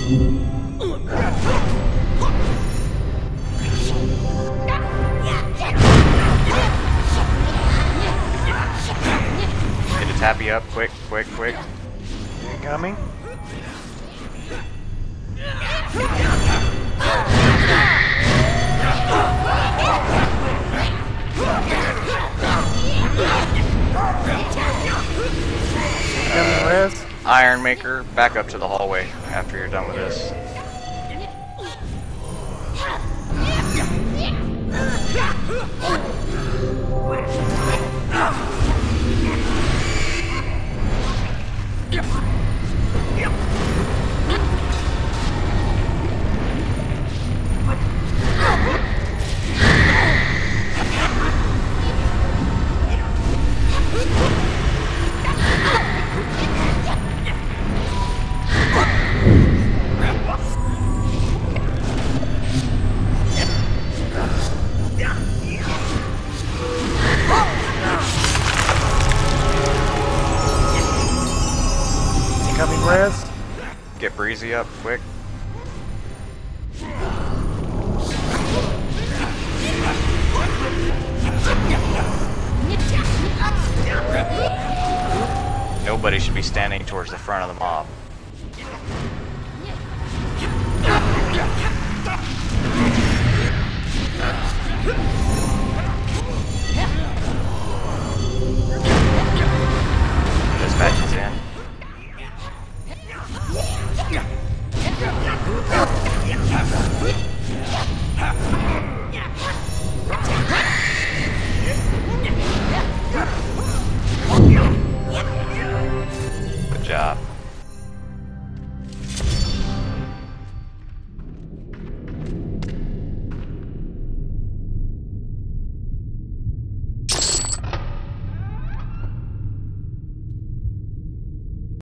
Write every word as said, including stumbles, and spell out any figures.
Get a tappy up, quick, quick, quick. Coming. Coming, res. Iron Maker, back up to the hallway after you're done with this. Coming, res. Get Breezy up, quick. Nobody should be standing towards the front of the mob.